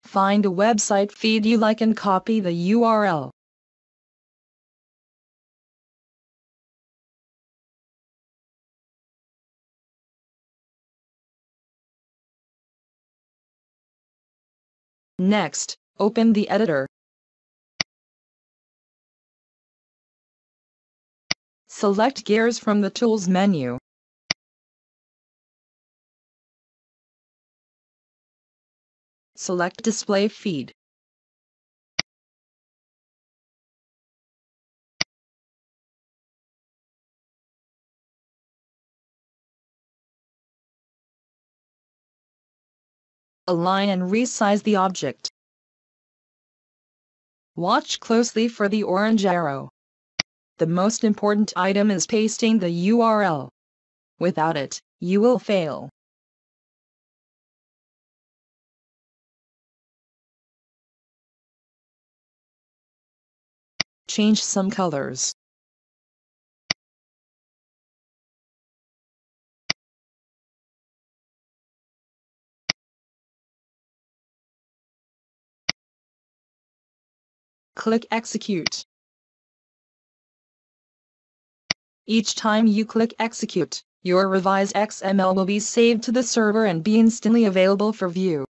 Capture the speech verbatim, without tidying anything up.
Find a website feed you like and copy the U R L. Next, open the editor. Select Gears from the Tools menu. Select Display Feed. Align and resize the object. Watch closely for the orange arrow. The most important item is pasting the U R L. Without it, you will fail. Change some colors. Click Execute. Each time you click Execute, your revised X M L will be saved to the server and be instantly available for view.